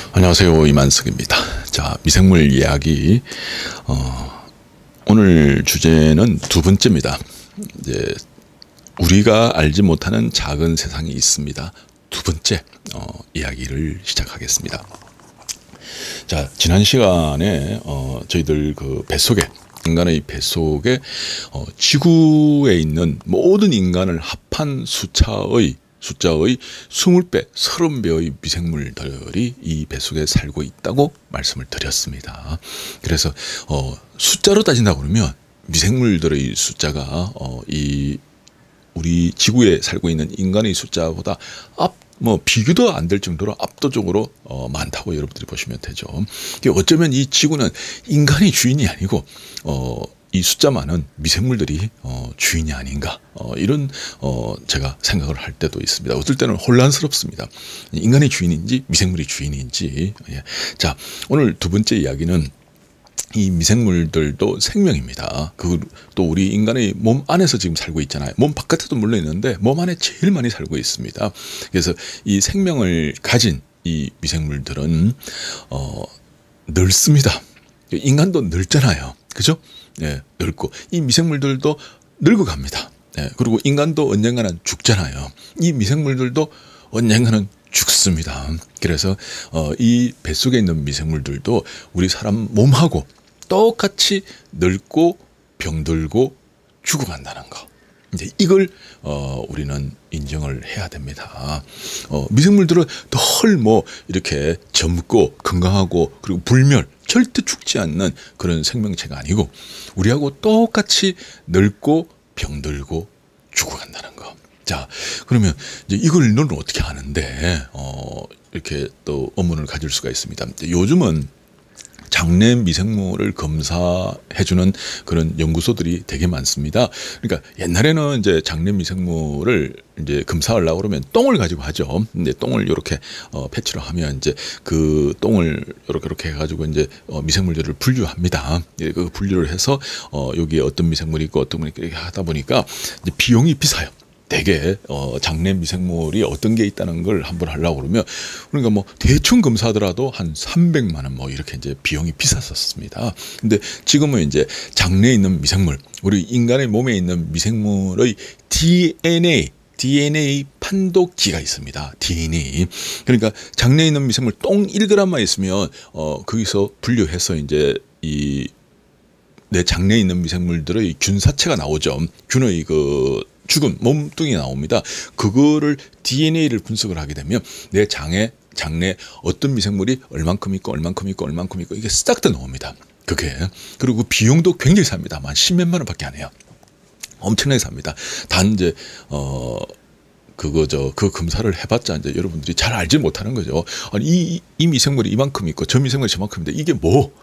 안녕하세요, 이만석입니다. 자, 미생물 이야기. 오늘 주제는 두 번째입니다. 이제 우리가 알지 못하는 작은 세상이 있습니다. 두 번째 이야기를 시작하겠습니다. 자, 지난 시간에 저희들 그 뱃속에, 인간의 뱃속에 지구에 있는 모든 인간을 합한 숫자의 20배, 30배의 미생물들이 이 뱃속에 살고 있다고 말씀을 드렸습니다. 그래서 숫자로 따진다 그러면 미생물들의 숫자가 우리 지구에 살고 있는 인간의 숫자보다 비교도 안 될 정도로 압도적으로 많다고 여러분들이 보시면 되죠. 어쩌면 이 지구는 인간이 주인이 아니고 이 숫자 많은 미생물들이 주인이 아닌가, 이런 제가 생각을 할 때도 있습니다. 어떨 때는 혼란스럽습니다. 인간이 주인인지 미생물이 주인인지. 자, 오늘 두 번째 이야기는 이 미생물들도 생명입니다. 또 우리 인간의 몸 안에서 지금 살고 있잖아요. 몸 바깥에도 물론 있는데 몸 안에 제일 많이 살고 있습니다. 그래서 이 생명을 가진 이 미생물들은 넓습니다. 인간도 넓잖아요. 그죠? 예, 늙고 이 미생물들도 늙어갑니다. 예, 그리고 인간도 언젠가는 죽잖아요. 이 미생물들도 언젠가는 죽습니다. 그래서 이 뱃속에 있는 미생물들도 우리 사람 몸하고 똑같이 늙고 병들고 죽어간다는 거. 이제 이걸 우리는 인정을 해야 됩니다. 미생물들은 늘 이렇게 젊고 건강하고 그리고 불멸, 절대 죽지 않는 그런 생명체가 아니고 우리하고 똑같이 늙고 병들고 죽어간다는 거. 자, 그러면 이제 이걸 너는 어떻게 아는데 이렇게 또 의문을 가질 수가 있습니다. 요즘은 장내 미생물을 검사해주는 그런 연구소들이 되게 많습니다. 그러니까 옛날에는 이제 장내 미생물을 이제 검사하려고 그러면 똥을 가지고 하죠. 근데 똥을 이렇게 패치로 하면 이제 그 똥을 이렇게 해가지고 이제 미생물들을 분류합니다. 그 분류를 해서 여기에 어떤 미생물이 있고 어떤 분이 이렇게 하다 보니까 이제 비용이 비싸요. 되게 장내 미생물이 어떤 게 있다는 걸 한번 하려고 그러면 그러니까 대충 검사하더라도 한 300만 원 이렇게 이제 비용이 비쌌었습니다. 근데 지금은 이제 장내에 있는 미생물, 우리 인간의 몸에 있는 미생물의 DNA 판독기가 있습니다. DNA. 그러니까 장내에 있는 미생물 똥 1g만 있으면 거기서 분류해서 이제 내 장내에 있는 미생물들의 균사체가 나오죠. 균의 죽은 몸뚱이 나옵니다. 그거를 DNA를 분석을 하게 되면 내 장내 어떤 미생물이 얼만큼 있고 이게 싹 다 나옵니다. 그게. 그리고 비용도 굉장히 삽니다. 한 10몇만 원밖에 안 해요. 엄청나게 삽니다. 단 이제 그 검사를 해봤자 이제 여러분들이 잘 알지 못하는 거죠. 아니 이 미생물이 이만큼 있고 저 미생물이 저만큼인데 이게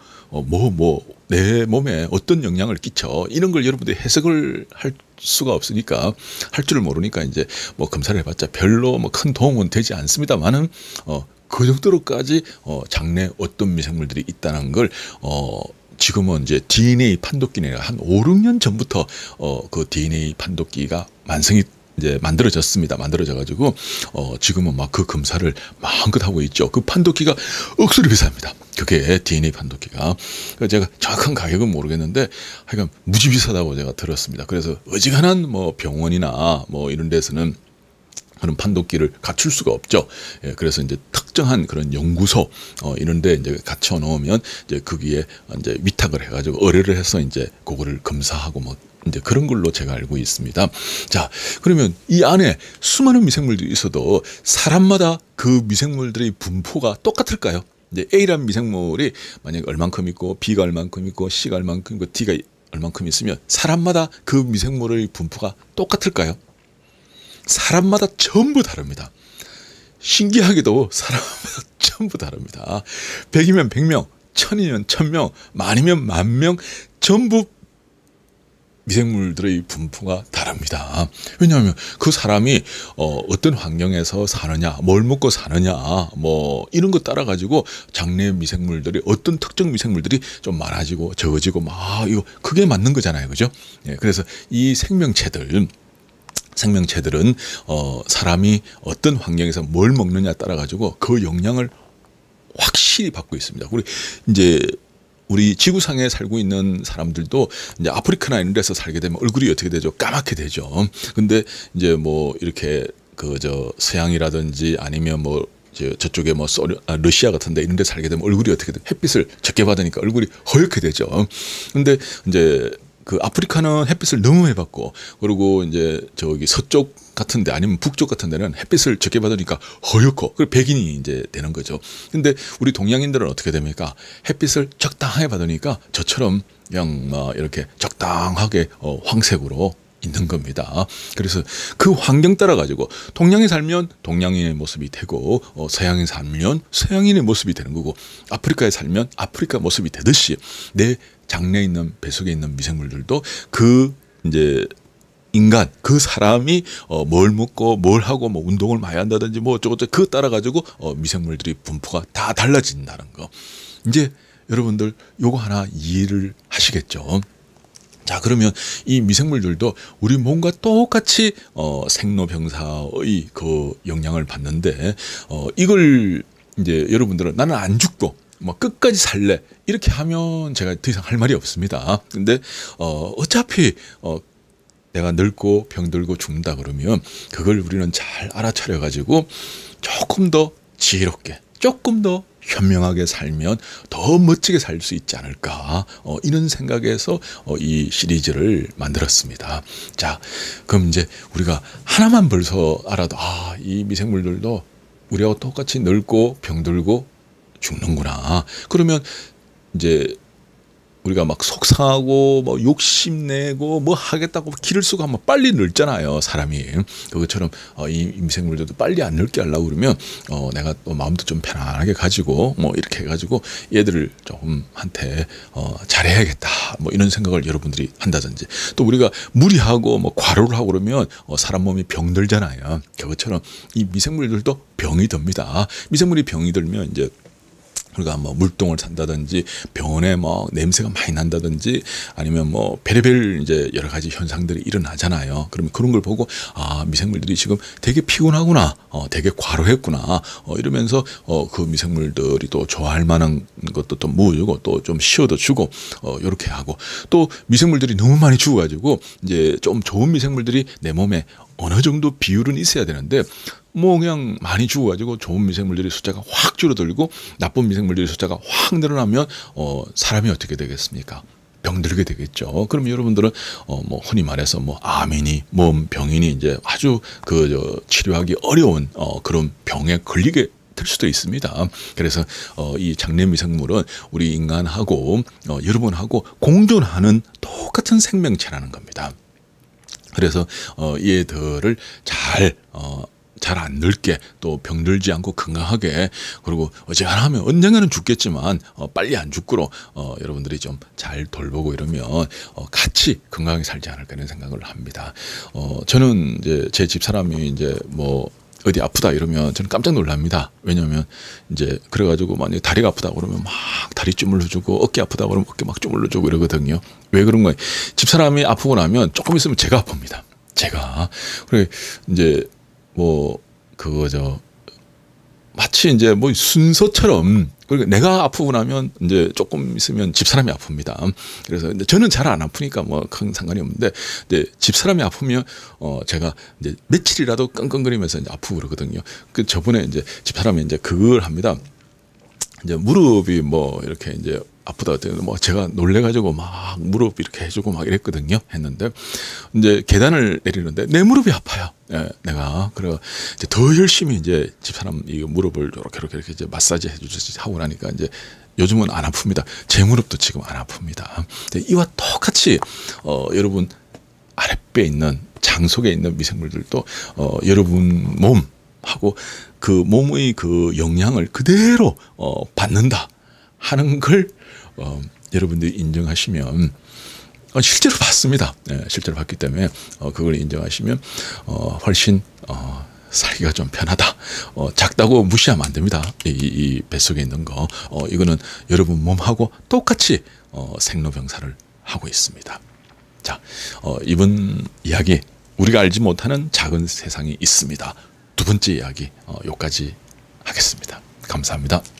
내 몸에 어떤 영향을 끼쳐, 이런 걸 여러분들이 해석을 할 수가 없으니까, 할 줄을 모르니까 이제 검사를 해봤자 별로 큰 도움은 되지 않습니다만은 그 정도로까지 장내 어떤 미생물들이 있다는 걸 지금은 이제 DNA 판독기가 한 5, 6년 전부터 그 DNA 판독기가 만들어졌습니다. 만들어져가지고 지금은 그 검사를 마음껏 하고 있죠. 그 판독기가 억수로 비쌉니다. 그게 DNA 판독기가. 제가 정확한 가격은 모르겠는데 하여간 무지 비싸다고 제가 들었습니다. 그래서 어지간한 병원이나 이런 데서는 그런 판독기를 갖출 수가 없죠. 예, 그래서 이제 특정한 그런 연구소 이런데 이제 갖춰 놓으면 이제 거기에 이제 위탁을 해가지고 의뢰를 해서 이제 그거를 검사하고 이제 그런 걸로 제가 알고 있습니다. 자, 그러면 이 안에 수많은 미생물들이 있어도 사람마다 그 미생물들의 분포가 똑같을까요? 이제 A라는 미생물이 만약 얼만큼 있고 B가 얼만큼 있고 C가 얼만큼 있고 D가 얼만큼 있으면 사람마다 그 미생물의 분포가 똑같을까요? 사람마다 전부 다릅니다. 신기하게도 사람마다 전부 다릅니다. 100이면 100명, 1000이면 1000명, 만이면 만명, 전부 미생물들의 분포가 다릅니다. 왜냐하면 그 사람이 어떤 환경에서 사느냐, 뭘 먹고 사느냐, 이런 거 따라 가지고 장내 미생물들이 어떤 특정 미생물들이 좀 많아지고 적어지고 이거 그게 맞는 거잖아요, 그죠? 예, 그래서 이 생명체들은 사람이 어떤 환경에서 뭘 먹느냐 따라 가지고 그 영양을 확실히 확실히 받고 있습니다. 우리 이제 우리 지구상에 살고 있는 사람들도 이제 아프리카나 이런 데서 살게 되면 얼굴이 어떻게 되죠? 까맣게 되죠. 근데 이제 뭐 이렇게 서양이라든지 아니면 뭐 저쪽에 뭐 러시아 같은데 이런 데 살게 되면 얼굴이 어떻게 돼? 햇빛을 적게 받으니까 얼굴이 허옇게 되죠. 근데 이제 그 아프리카는 햇빛을 너무 많이 받고, 그리고 이제 저기 서쪽 같은데 아니면 북쪽 같은 데는 햇빛을 적게 받으니까 허옇고, 그 백인이 이제 되는 거죠. 근데 우리 동양인들은 어떻게 됩니까? 햇빛을 적당하게 받으니까 저처럼 그냥 막 이렇게 적당하게 황색으로 있는 겁니다. 그래서 그 환경 따라 가지고 동양에 살면 동양인의 모습이 되고, 서양에 살면 서양인의 모습이 되는 거고, 아프리카에 살면 아프리카 모습이 되듯이 내 장내에 있는 뱃속에 있는 미생물들도 그 이제 인간 그 사람이 뭘 먹고 뭘 하고 뭐 운동을 많이 한다든지 뭐 어쩌고저쩌고 그거 따라 가지고 미생물들이 분포가 다 달라진다는 거. 이제 여러분들 요거 하나 이해를 하시겠죠? 자, 그러면 이 미생물들도 우리 몸과 똑같이 생로병사의 그 영향을 받는데, 이걸 이제 여러분들은 나는 안 죽고 뭐 끝까지 살래 이렇게 하면 제가 더 이상 할 말이 없습니다. 근데 어차피 내가 늙고 병들고 죽는다 그러면 그걸 우리는 잘 알아차려 가지고 조금 더 지혜롭게, 조금 더 현명하게 살면 더 멋지게 살 수 있지 않을까, 이런 생각에서 이 시리즈를 만들었습니다. 자, 그럼 이제 우리가 하나만 벌써 알아도 이 미생물들도 우리하고 똑같이 늙고 병들고 죽는구나. 그러면 이제 우리가 막 속상하고 뭐 욕심내고 뭐 하겠다고 기를 쓰고 하면 빨리 늙잖아요, 사람이. 그것처럼 이 미생물들도 빨리 안 늙게 하려고 그러면 내가 또 마음도 좀 편안하게 가지고 뭐 이렇게 해가지고 얘들을 조금 한테 잘해야겠다 뭐 이런 생각을 여러분들이 한다든지, 또 우리가 무리하고 뭐 과로를 하고 그러면 사람 몸이 병들잖아요. 그것처럼 이 미생물들도 병이 듭니다. 미생물이 병이 들면 이제 우리가 뭐 물동을 산다든지 병원에 뭐 냄새가 많이 난다든지 아니면 뭐 별의별 이제 여러 가지 현상들이 일어나잖아요. 그러면 그런 걸 보고 미생물들이 지금 되게 피곤하구나, 되게 과로했구나, 이러면서 그 미생물들이 또 좋아할 만한 것도 또 모으고 또 좀 쉬어도 주고 이렇게 하고, 또 미생물들이 너무 많이 죽어가지고 이제 좀 좋은 미생물들이 내 몸에 어느 정도 비율은 있어야 되는데 뭐 그냥 많이 죽어가지고 좋은 미생물들의 숫자가 확 줄어들고 나쁜 미생물들의 숫자가 확 늘어나면 사람이 어떻게 되겠습니까? 병들게 되겠죠. 그럼 여러분들은 뭐 흔히 말해서 뭐 암이니 몸 병이니 이제 아주 치료하기 어려운 그런 병에 걸리게 될 수도 있습니다. 그래서 이 장내 미생물은 우리 인간하고 여러분하고 공존하는 똑같은 생명체라는 겁니다. 그래서 얘들을 잘 안 늙게, 또 병들지 않고 건강하게, 그리고 어지간하면 하면 언젠가는 죽겠지만 빨리 안 죽도록 여러분들이 좀 잘 돌보고 이러면 같이 건강하게 살지 않을까 이런 생각을 합니다. 저는 이제 제 집사람이 이제 뭐 어디 아프다 이러면 저는 깜짝 놀랍니다. 왜냐하면 이제 그래가지고 만약에 다리가 아프다 그러면 막 다리 주물러주고, 어깨 아프다 그러면 어깨 막 주물러주고 이러거든요. 왜 그런 거예요? 집사람이 아프고 나면 조금 있으면 제가 아픕니다. 제가. 그래 이제 뭐 마치 이제 뭐 순서처럼, 그러니까 내가 아프고 나면 이제 조금 있으면 집사람이 아픕니다. 그래서 근데 저는 잘 안 아프니까 뭐 큰 상관이 없는데, 이제 집사람이 아프면 제가 이제 며칠이라도 끙끙거리면서 이제 아프고 그러거든요. 그 저번에 이제 집사람이 이제 그걸 합니다. 이제 무릎이 뭐 이렇게 이제 아프다 했더니 뭐 제가 놀래가지고 막 무릎 이렇게 해주고 막 이랬거든요. 했는데 이제 계단을 내리는데 내 무릎이 아파요. 내가 그래 이제 더 열심히 이제 집사람 이 무릎을 이렇게 이제 마사지 해주듯이 하고 나니까 이제 요즘은 안 아픕니다. 제 무릎도 지금 안 아픕니다. 이와 똑같이 여러분 아랫배에 있는 장 속에 있는 미생물들도 여러분 몸하고 그 몸의 그 영향을 그대로 받는다 하는 걸 여러분들이 인정하시면, 실제로 봤습니다. 실제로 봤기 때문에 그걸 인정하시면 훨씬 살기가 좀 편하다. 작다고 무시하면 안 됩니다. 이 뱃속에 있는 거 이거는 여러분 몸하고 똑같이 생로병사를 하고 있습니다. 자, 이번 이야기 우리가 알지 못하는 작은 세상이 있습니다. 두 번째 이야기 여기까지 하겠습니다. 감사합니다.